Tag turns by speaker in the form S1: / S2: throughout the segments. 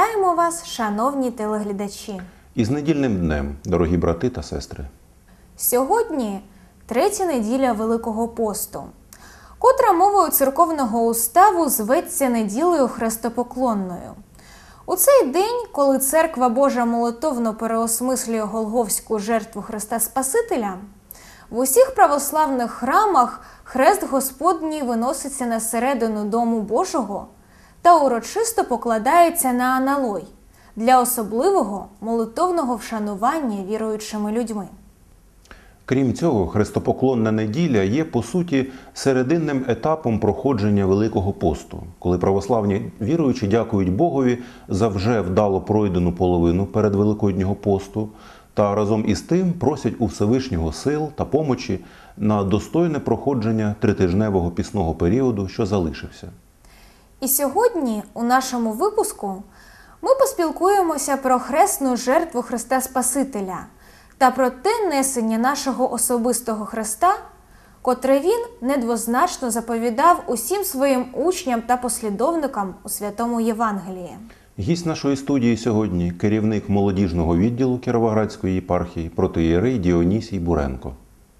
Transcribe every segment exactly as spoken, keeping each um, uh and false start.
S1: Вітаємо вас, шановні телеглядачі!
S2: Із недільним днем, дорогі брати та сестри!
S1: Сьогодні третя неділя Великого посту, котра мовою церковного уставу зветься неділею хрестопоклонною. У цей день, коли Церква Божа молитовно переосмислює Голгофську жертву Христа Спасителя, в усіх православних храмах хрест Господній виноситься на середину Дому Божого та урочисто покладається на аналой для особливого молитовного вшанування віруючими людьми.
S2: Крім цього, хрестопоклонна неділя є, по суті, серединним етапом проходження Великого посту, коли православні віруючі дякують Богові за вже вдало пройдену половину перед Великоднього посту та разом із тим просять у Всевишнього сил та помочі на достойне проходження тритижневого пісного періоду, що залишився.
S1: І сьогодні у нашому випуску ми поспілкуємося про хресну жертву Христа Спасителя та про те несення нашого особистого хреста, котре він недвозначно заповідав усім своїм учням та послідовникам у Святому Євангелії.
S2: Гість нашої студії сьогодні – керівник молодіжного відділу Кіровоградської єпархії протоієрей Діонісій Буренко.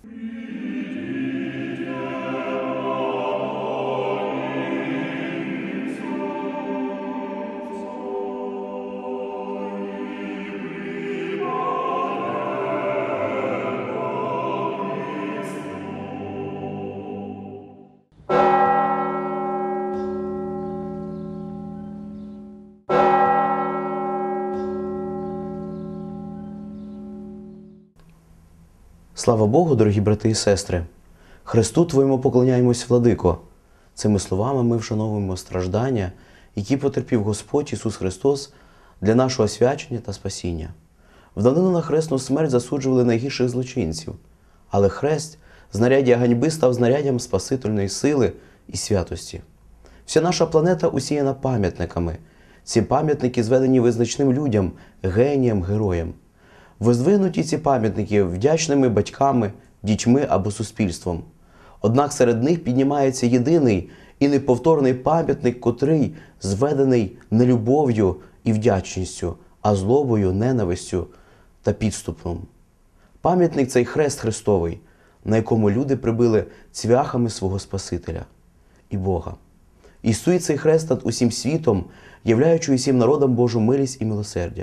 S3: Слава Богу, дорогі брати і сестри! Христу Твоєму поклоняємось, Владико! Цими словами ми вшановуємо страждання, які потерпів Господь Ісус Христос для нашого освячення та спасіння. В данину на хресну смерть засуджували найгірших злочинців, але хрест, знаряддя ганьби, став знаряддям спасительної сили і святості. Вся наша планета усіяна пам'ятниками. Ці пам'ятники зведені визначним людям, геніям, героям. Воздвигнуті ці пам'ятники вдячними батьками, дітьми або суспільством. Однак серед них піднімається єдиний і неповторний пам'ятник, котрий зведений не любов'ю і вдячністю, а злобою, ненавистю та підступом. Пам'ятник – цей хрест Христовий, на якому люди прибили цвяхами свого Спасителя і Бога. І стоїть цей хрест над усім світом, являючи усім народам Божу милість і милосердя.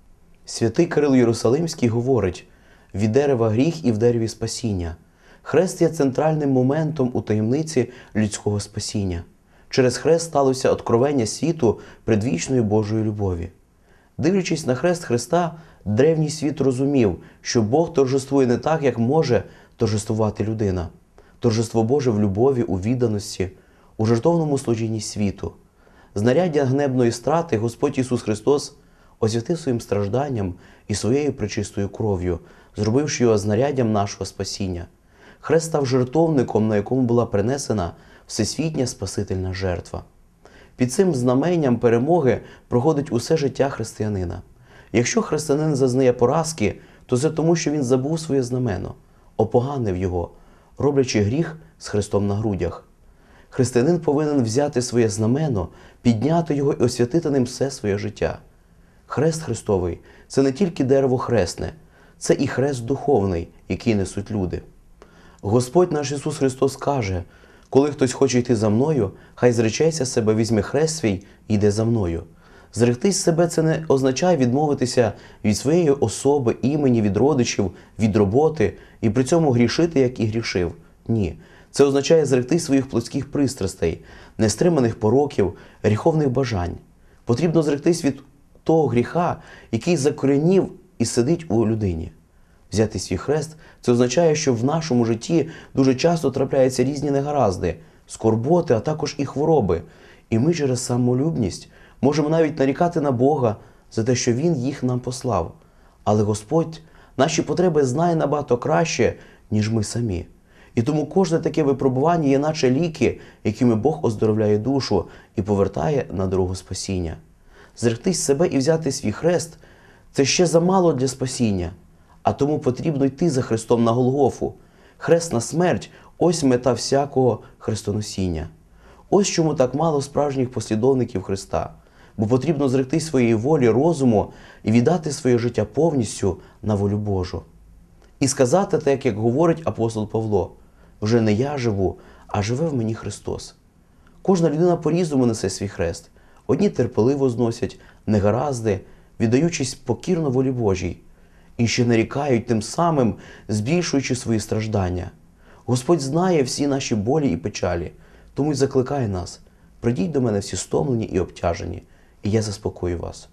S3: Святий Кирил Єрусалимський говорить: «Від дерева гріх і в дереві спасіння». Хрест є центральним моментом у таємниці людського спасіння. Через хрест сталося откровення світу предвічної Божої любові. Дивлячись на хрест Христа, древній світ розумів, що Бог торжествує не так, як може торжествувати людина. Торжество Боже в любові, у відданості, у жертовному служінні світу. Знаряддя гнебної страти Господь Ісус Христос освятив своїм стражданням і своєю пречистою кров'ю, зробивши його знаряддям нашого спасіння. Хрест став жертовником, на якому була принесена всесвітня спасительна жертва. Під цим знаменням перемоги проходить усе життя християнина. Якщо християнин зазнає поразки, то це тому, що він забув своє знамено, опоганив його, роблячи гріх з хрестом на грудях. Християнин повинен взяти своє знамено, підняти його і освятити ним все своє життя. Хрест Христовий – це не тільки дерево хресне, це і хрест духовний, який несуть люди. Господь наш Ісус Христос каже: «Коли хтось хоче йти за мною, хай зречеться себе, візьме хрест свій і йде за мною». Зректись себе – це не означає відмовитися від своєї особи, імені, від родичів, від роботи і при цьому грішити, як і грішив. Ні. Це означає зректись своїх плотських пристрастей, нестриманих пороків, гріховних бажань. Потрібно зректись від того гріха, який закоренів і сидить у людині. Взяти свій хрест – це означає, що в нашому житті дуже часто трапляються різні негаразди, скорботи, а також і хвороби. І ми через самолюбність можемо навіть нарікати на Бога за те, що Він їх нам послав. Але Господь наші потреби знає набагато краще, ніж ми самі. І тому кожне таке випробування є наче ліки, якими Бог оздоровляє душу і повертає на дорогу спасіння. Зректись себе і взяти свій хрест – це ще замало для спасіння, а тому потрібно йти за Христом на Голгофу. Хресна смерть – ось мета всякого хрестоносіння. Ось чому так мало справжніх послідовників Христа. бо потрібно зректи своєї волі, розуму і віддати своє життя повністю на волю Божу. І сказати так, як говорить апостол Павло: «Вже не я живу, а живе в мені Христос». Кожна людина по-різному несе свій хрест. Одні терпеливо зносять негаразди, віддаючись покірно волі Божій. Інші нарікають, тим самим збільшуючи свої страждання. Господь знає всі наші болі і печалі, тому й закликає нас: «Прийдіть до мене всі стомлені і обтяжені, і я заспокою вас».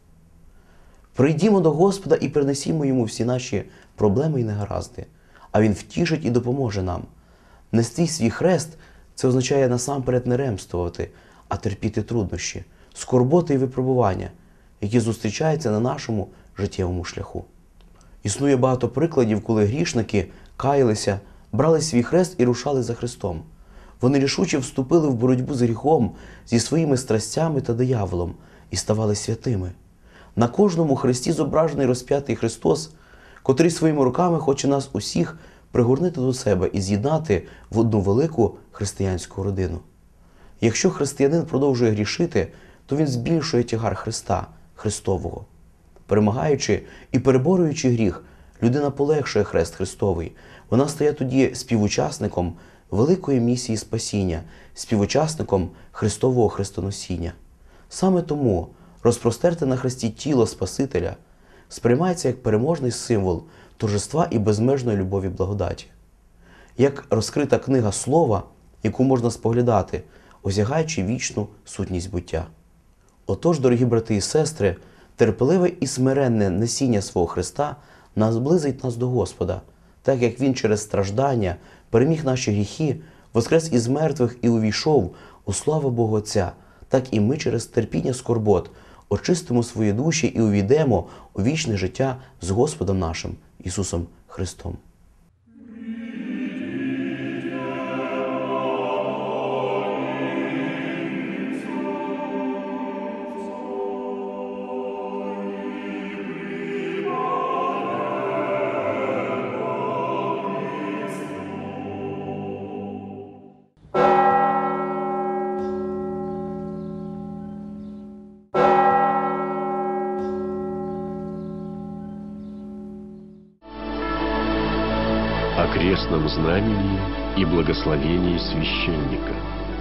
S3: Прийдімо до Господа і принесімо Йому всі наші проблеми і негаразди, а Він втішить і допоможе нам. Нести свій хрест – це означає насамперед не ремствувати, а терпіти труднощі, скорботи і випробування, які зустрічаються на нашому життєвому шляху. Існує багато прикладів, коли грішники каялися, брали свій хрест і рушали за Христом. Вони рішуче вступили в боротьбу з гріхом, зі своїми страстями та дияволом і ставали святими. На кожному хресті зображений розп'ятий Христос, котрий своїми руками хоче нас усіх пригорнути до себе і з'єднати в одну велику християнську родину. Якщо християнин продовжує грішити, то він збільшує тягар Христа, Христового. Перемагаючи і переборюючи гріх, людина полегшує хрест Христовий. Вона стає тоді співучасником великої місії спасіння, співучасником Христового хрестоносіння. Саме тому розпростерте на хресті тіло Спасителя сприймається як переможний символ торжества і безмежної любові благодаті. Як розкрита книга слова, яку можна споглядати, осягаючи вічну сутність буття. Отож, дорогі брати і сестри, терпеливе і смиренне несіння свого Христа нас зблизить нас до Господа, так як Він через страждання переміг наші гріхи, воскрес із мертвих і увійшов у славу Бога Отця, так і ми через терпіння скорбот очистимо свої душі і увійдемо у вічне життя з Господом нашим Ісусом Христом.
S4: О крестном знамени и благословении священника.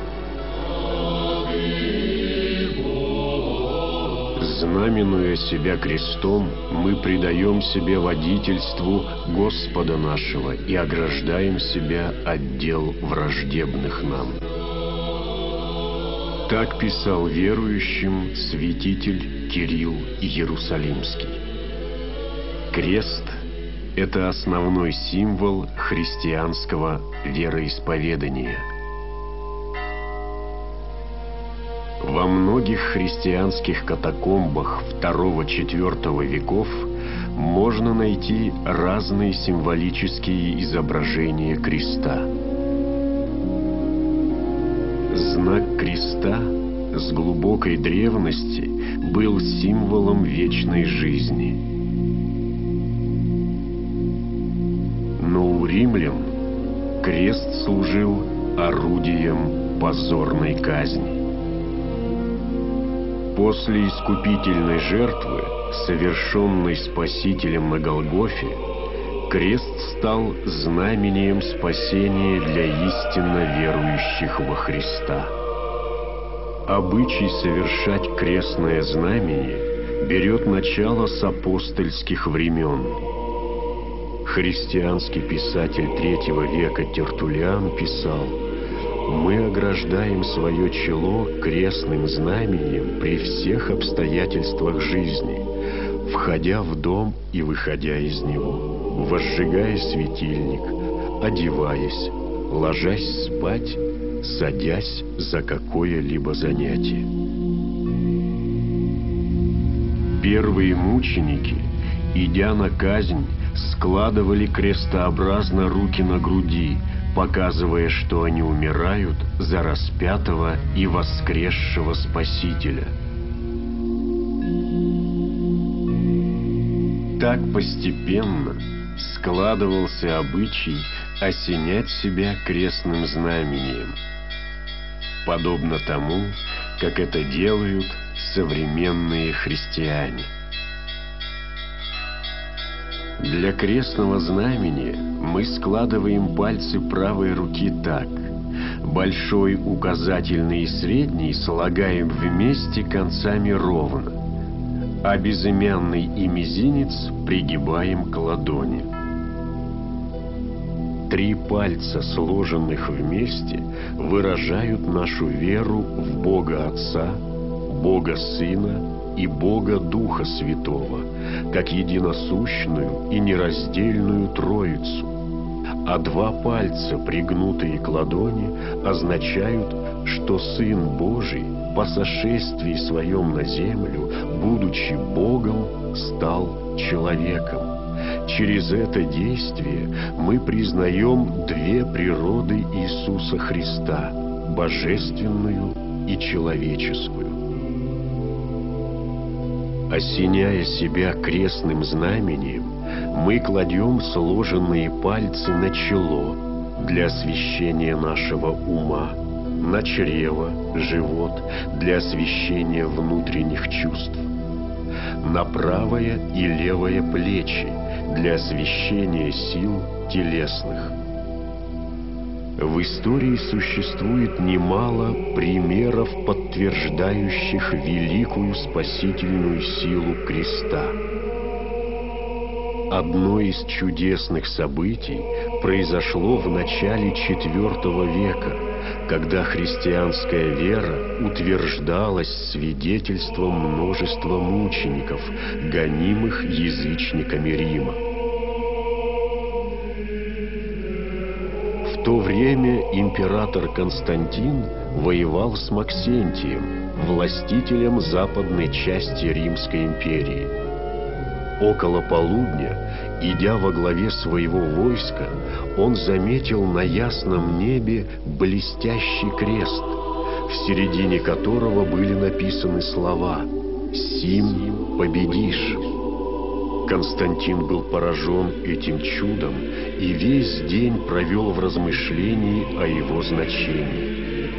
S4: Знаменуя себя крестом, мы предаем себе водительству Господа нашего и ограждаем себя от дел враждебных нам. Так писал верующим святитель Кирилл Иерусалимский. Крест – это основной символ христианского вероисповедания. Во многих христианских катакомбах второго-четвёртого веков можно найти разные символические изображения креста. Знак креста с глубокой древности был символом вечной жизни. Но у римлян крест служил орудием позорной казни. После искупительной жертвы, совершенной Спасителем на Голгофе, крест стал знамением спасения для истинно верующих во Христа. Обычай совершать крестное знамение берет начало с апостольских времен. Христианский писатель третьего века Тертуллиан писал: «Мы ограждаем свое чело крестным знамением при всех обстоятельствах жизни, входя в дом и выходя из него, возжигая светильник, одеваясь, ложась спать, садясь за какое-либо занятие». Первые мученики, идя на казнь, складывали крестообразно руки на груди, показывая, что они умирают за распятого и воскресшего Спасителя. Так постепенно складывался обычай осенять себя крестным знамением, подобно тому, как это делают современные христиане. Для крестного знамени мы складываем пальцы правой руки так. Большой, указательный и средний слагаем вместе концами ровно, а безымянный и мизинец пригибаем к ладони. Три пальца, сложенных вместе, выражают нашу веру в Бога Отца, Бога Сына и Бога Духа Святого, как единосущную и нераздельную Троицу. А два пальца, пригнутые к ладони, означают, что Сын Божий по сошествии Своем на землю, будучи Богом, стал человеком. Через это действие мы признаем две природы Иисуса Христа – божественную и человеческую. Осеняя себя крестным знамением, мы кладем сложенные пальцы на чело для освящения нашего ума, на чрево, живот для освящения внутренних чувств, на правое и левое плечи для освящения сил телесных. В истории существует немало примеров, подтверждающих великую спасительную силу креста. Одно из чудесных событий произошло в начале четвёртого века, когда христианская вера утверждалась свидетельством множества мучеников, гонимых язычниками Рима. В то время император Константин воевал с Максентием, властителем западной части Римской империи. Около полудня, идя во главе своего войска, он заметил на ясном небе блестящий крест, в середине которого были написаны слова «Сим победишь». Константин был поражен этим чудом и весь день провел в размышлении о его значении.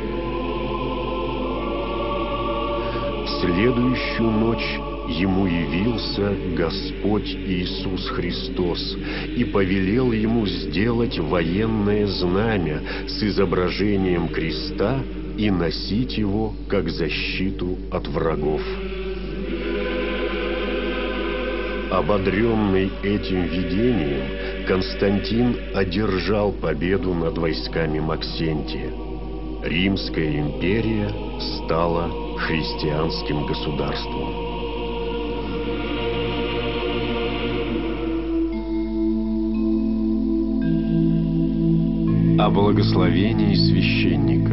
S4: В следующую ночь ему явился Господь Иисус Христос и повелел ему сделать военное знамя с изображением креста и носить его как защиту от врагов. Ободренный этим видением, Константин одержал победу над войсками Максентия. Римская империя стала христианским государством. О благословении священника.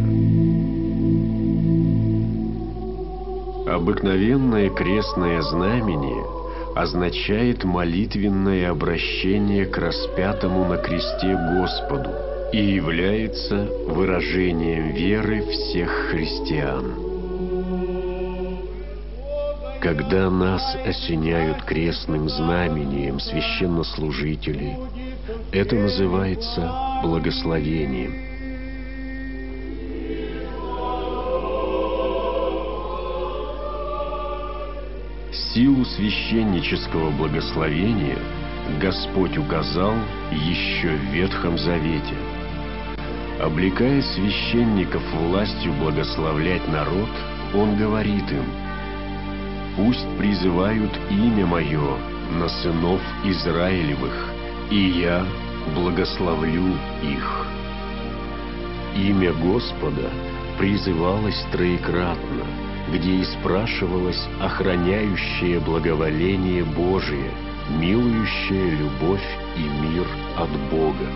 S4: Обыкновенное крестное знамение означает молитвенное обращение к распятому на кресте Господу и является выражением веры всех христиан. Когда нас осеняют крестным знамением священнослужители, это называется благословением. Силу священнического благословения Господь указал еще в Ветхом Завете. Облекая священников властью благословлять народ, Он говорит им: «Пусть призывают имя Мое на сынов Израилевых, и Я благословлю их». Имя Господа призывалось троекратно, где и спрашивалось охраняющее благоволение Божие, милующая любовь и мир от Бога.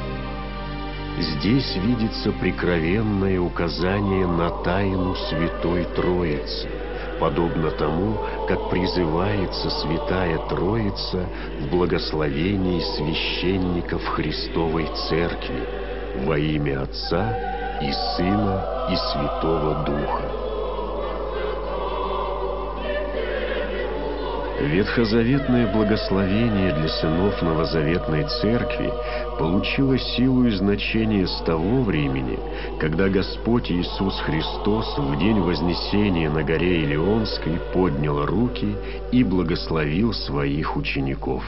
S4: Здесь видится прикровенное указание на тайну Святой Троицы, подобно тому, как призывается Святая Троица в благословении священников Христовой Церкви во имя Отца и Сына и Святого Духа. Ветхозаветное благословение для сынов новозаветной церкви получило силу и значение с того времени, когда Господь Иисус Христос в день Вознесения на горе Илионской поднял руки и благословил своих учеников.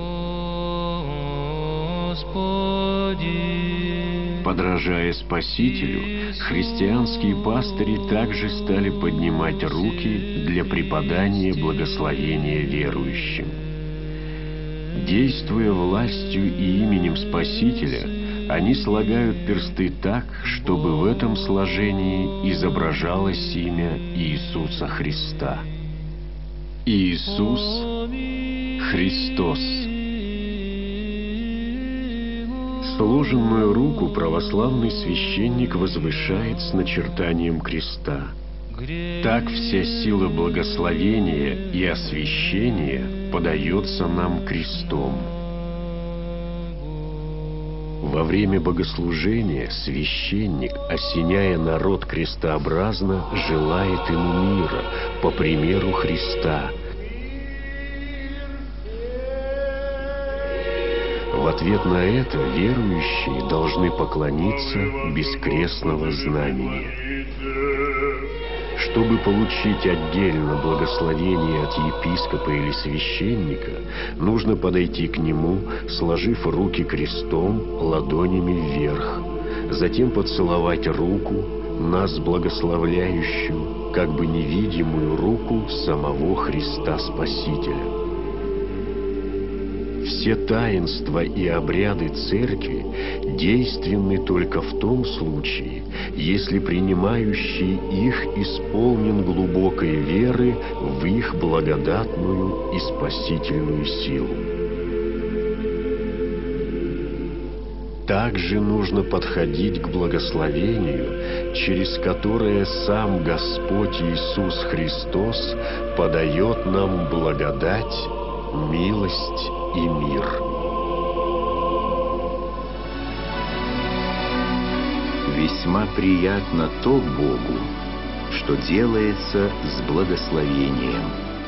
S4: Подражая Спасителю, христианские пастыри также стали поднимать руки для преподания благословения верующим. Действуя властью и именем Спасителя, они слагают персты так, чтобы в этом сложении изображалось имя Иисуса Христа. Иисус Христос. Сложенную руку православный священник возвышает с начертанием креста. Так вся сила благословения и освящения подается нам крестом. Во время богослужения священник, осеняя народ крестообразно, желает ему мира, по примеру Христа. В ответ на это верующие должны поклониться без крестного знамения. Чтобы получить отдельно благословение от епископа или священника, нужно подойти к нему, сложив руки крестом, ладонями вверх, затем поцеловать руку, нас благословляющую, как бы невидимую руку самого Христа Спасителя. Все таинства и обряды Церкви действенны только в том случае, если принимающий их исполнен глубокой веры в их благодатную и спасительную силу. Также нужно подходить к благословению, через которое сам Господь Иисус Христос подает нам благодать, милость и мир.
S5: Весьма приятно то Богу, что делается с благословением.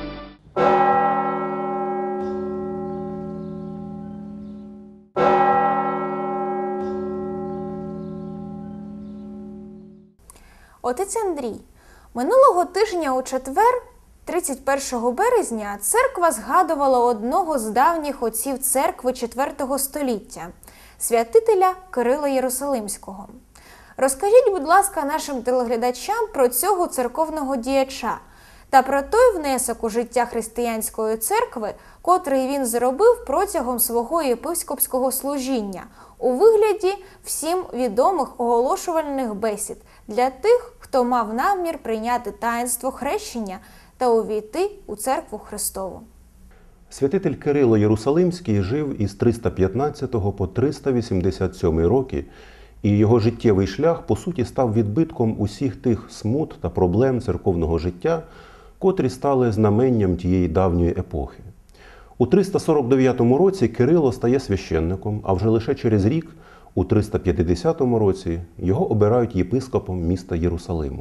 S1: Отець Андрій, минулого тижня у четвер, тридцять першого березня, церква згадувала одного з давніх отців церкви четвертого століття – святителя Кирила Єрусалимського. Розкажіть, будь ласка, нашим телеглядачам про цього церковного діяча та про той внесок у життя християнської церкви, котрий він зробив протягом свого єпископського служіння у вигляді всім відомих оголошувальних бесід для тих, хто мав намір прийняти таїнство хрещення та увійти у церкву Христову.
S2: Святитель Кирило Єрусалимський жив із триста п'ятнадцятого по триста вісімдесят сьомий роки, і його життєвий шлях, по суті, став відбитком усіх тих смут та проблем церковного життя, котрі стали знаменням тієї давньої епохи. У триста сорок дев'ятому році Кирило стає священником, а вже лише через рік, у триста п'ятдесятому році, його обирають єпископом міста Єрусалиму.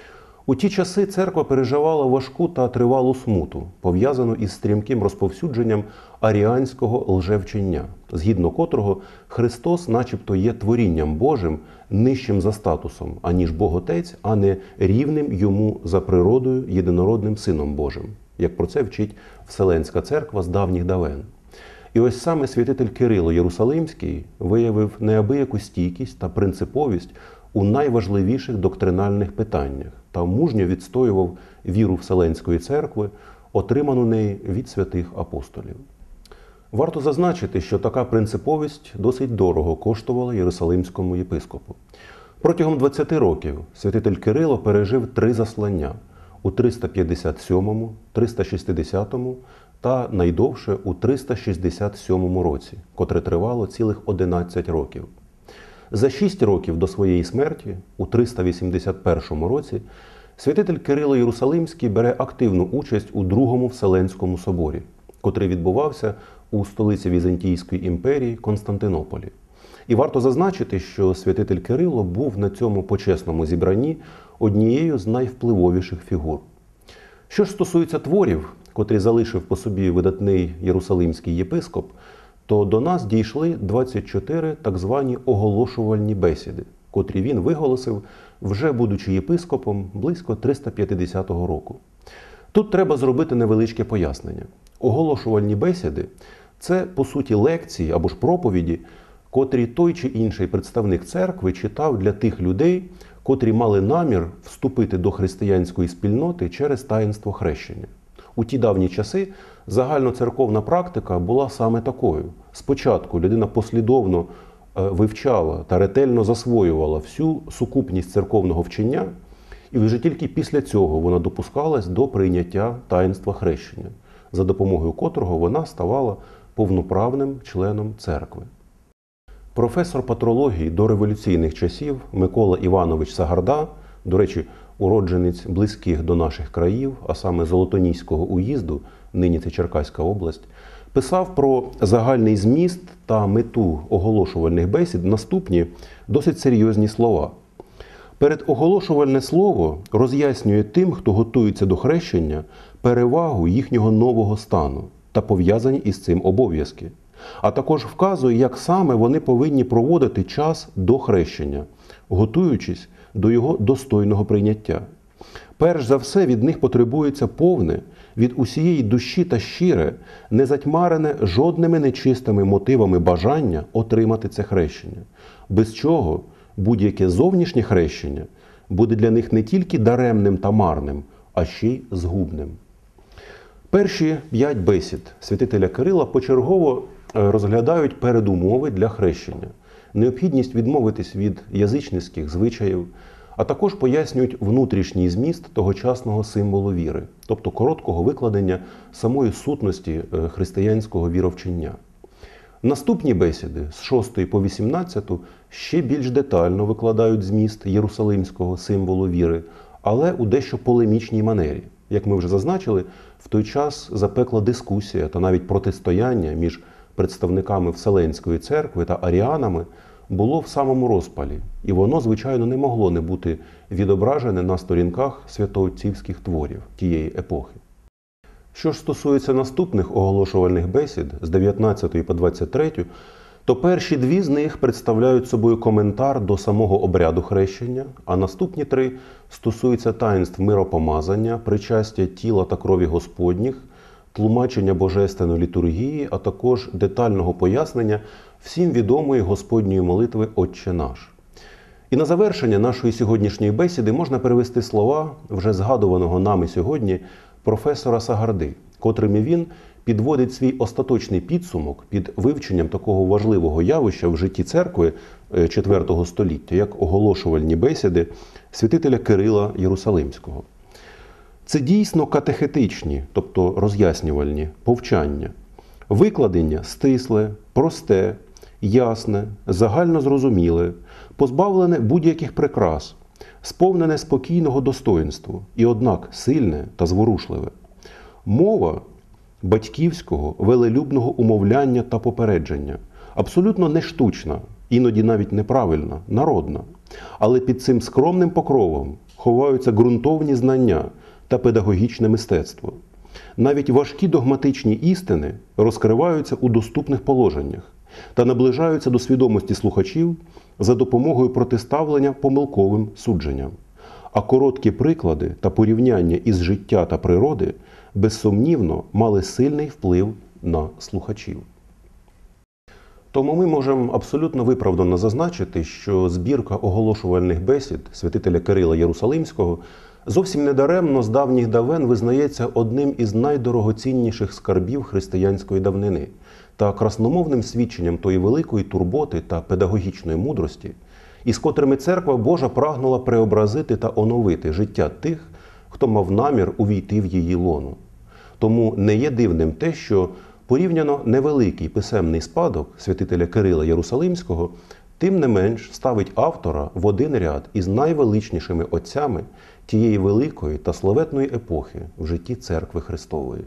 S2: У ті часи церква переживала важку та тривалу смуту, пов'язану із стрімким розповсюдженням аріанського лжевчення, згідно котрого Христос начебто є творінням Божим, нижчим за статусом, аніж Бог-Отець, а не рівним йому за природою єдинородним Сином Божим, як про це вчить Вселенська церква з давніх давен. І ось саме святитель Кирило Єрусалимський виявив неабияку стійкість та принциповість у найважливіших доктринальних питаннях та мужньо відстоював віру Вселенської церкви, отриману неї від святих апостолів. Варто зазначити, що така принциповість досить дорого коштувала Єрусалимському єпископу. Протягом двадцяти років святитель Кирило пережив три заслання у триста п'ятдесят сьомому, триста шістдесятому та найдовше у триста шістдесят сьомому році, котре тривало цілих одинадцять років. За шість років до своєї смерті, у триста вісімдесят першому році, святитель Кирило Єрусалимський бере активну участь у Другому Вселенському соборі, котрий відбувався у столиці Візантійської імперії Константинополі. І варто зазначити, що святитель Кирило був на цьому почесному зібранні однією з найвпливовіших фігур. Що ж стосується творів, котрий залишив по собі видатний єрусалимський єпископ, то до нас дійшли двадцять чотири так звані оголошувальні бесіди, котрі він виголосив, вже будучи єпископом близько триста п'ятдесятого року. Тут треба зробити невеличке пояснення. Оголошувальні бесіди – це, по суті, лекції або ж проповіді, котрі той чи інший представник церкви читав для тих людей, котрі мали намір вступити до християнської спільноти через таїнство хрещення. У ті давні часи загальноцерковна практика була саме такою. Спочатку людина послідовно вивчала та ретельно засвоювала всю сукупність церковного вчення, і вже тільки після цього вона допускалась до прийняття таїнства хрещення, за допомогою котрого вона ставала повноправним членом церкви. Професор патрології до революційних часів Микола Іванович Сагарда, до речі, уродженець близьких до наших країв, а саме Золотоніського уїзду, нині це Черкаська область, писав про загальний зміст та мету оголошувальних бесід наступні досить серйозні слова. Передоголошувальне слово роз'яснює тим, хто готується до хрещення, перевагу їхнього нового стану та пов'язані із цим обов'язки, а також вказує, як саме вони повинні проводити час до хрещення, готуючись до його достойного прийняття. Перш за все від них потребується повне, від усієї душі та щире, не затьмарене жодними нечистими мотивами бажання отримати це хрещення, без чого будь-яке зовнішнє хрещення буде для них не тільки даремним та марним, а ще й згубним. Перші п'ять бесід святителя Кирила почергово розглядають передумови для хрещення, необхідність відмовитись від язичницьких звичаїв, а також пояснюють внутрішній зміст тогочасного символу віри, тобто короткого викладення самої сутності християнського віровчення. Наступні бесіди з шостої по вісімнадцяту ще більш детально викладають зміст єрусалимського символу віри, але у дещо полемічній манері. Як ми вже зазначили, в той час запекла дискусія та навіть протистояння між представниками Вселенської церкви та аріанами було в самому розпалі, і воно, звичайно, не могло не бути відображене на сторінках святоотцівських творів тієї епохи. Що ж стосується наступних оголошувальних бесід з дев'ятнадцятої по двадцять третю, то перші дві з них представляють собою коментар до самого обряду хрещення, а наступні три стосуються таїнств миропомазання, причастя тіла та крові Господніх, тлумачення божественної літургії, а також детального пояснення всім відомої Господньої молитви «Отче наш». І на завершення нашої сьогоднішньої бесіди можна перевести слова вже згадуваного нами сьогодні професора Сагарди, котрими він підводить свій остаточний підсумок під вивченням такого важливого явища в житті церкви четвертого століття, як оголошувальні бесіди святителя Кирила Єрусалимського. Це дійсно катехетичні, тобто роз'яснювальні повчання. Викладення стисле, просте, ясне, загальнозрозуміле, позбавлене будь-яких прикрас, сповнене спокійного достоїнства і, однак, сильне та зворушливе. Мова батьківського, велелюбного умовляння та попередження, абсолютно не штучна, іноді навіть неправильна, народна. Але під цим скромним покровом ховаються ґрунтовні знання та педагогічне мистецтво. Навіть важкі догматичні істини розкриваються у доступних положеннях та наближаються до свідомості слухачів за допомогою протиставлення помилковим судженням. А короткі приклади та порівняння із життя та природи безсумнівно мали сильний вплив на слухачів. Тому ми можемо абсолютно виправдано зазначити, що збірка оголошувальних бесід святителя Кирила Єрусалимського зовсім недаремно з давніх давен визнається одним із найдорогоцінніших скарбів християнської давнини та красномовним свідченням тої великої турботи та педагогічної мудрості, із котрими Церква Божа прагнула преобразити та оновити життя тих, хто мав намір увійти в її лоно. Тому не є дивним те, що порівняно невеликий писемний спадок святителя Кирила Єрусалимського тим не менш ставить автора в один ряд із найвеличнішими отцями тієї великої та славетної епохи в житті Церкви Христової.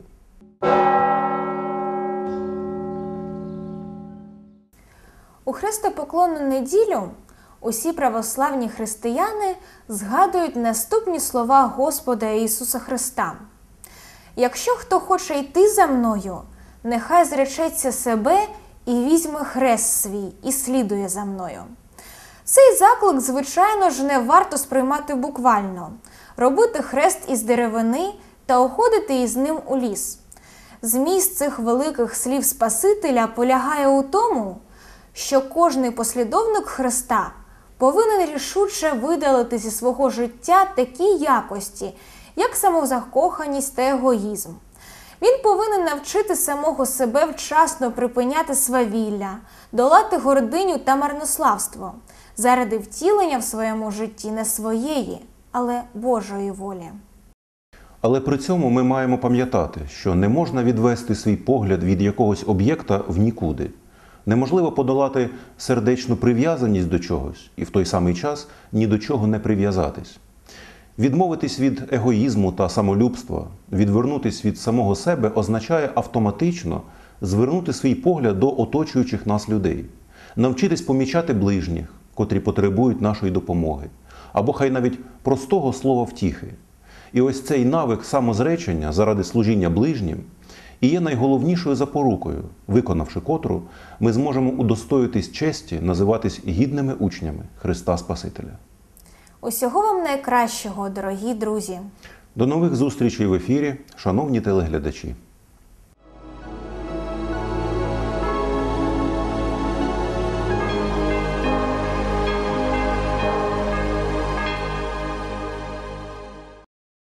S1: У хрестопоклонну неділю усі православні християни згадують наступні слова Господа Ісуса Христа. якщо хто хоче йти за мною, нехай зречеться себе і візьме хрест свій, і слідує за мною. Цей заклик, звичайно ж, не варто сприймати буквально. Робити хрест із деревини та уходити із ним у ліс. Зміст цих великих слів Спасителя полягає у тому, що кожний послідовник Христа повинен рішуче видалити зі свого життя такі якості, як самозакоханість та егоїзм. Він повинен навчити самого себе вчасно припиняти свавілля, долати гординю та марнославство, заради втілення в своєму житті не своєї, але Божої волі.
S2: Але при цьому ми маємо пам'ятати, що не можна відвести свій погляд від якогось об'єкта в нікуди. Неможливо подолати сердечну прив'язаність до чогось і в той самий час ні до чого не прив'язатись. Відмовитись від егоїзму та самолюбства, відвернутись від самого себе означає автоматично звернути свій погляд до оточуючих нас людей, навчитись помічати ближніх, котрі потребують нашої допомоги, або хай навіть простого слова втіхи. І ось цей навик самозречення заради служіння ближнім і є найголовнішою запорукою, виконавши котру, ми зможемо удостоїтись честі називатись гідними учнями Христа Спасителя.
S1: Усього вам найкращого, дорогі друзі!
S2: До нових зустрічей в ефірі, шановні телеглядачі!